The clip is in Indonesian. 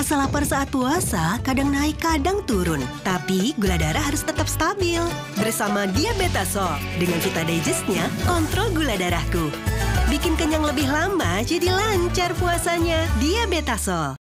Rasa lapar saat puasa kadang naik kadang turun, tapi gula darah harus tetap stabil. Bersama Diabetasol, dengan Vita Digest-nya, kontrol gula darahku. Bikin kenyang lebih lama, jadi lancar puasanya. Diabetasol.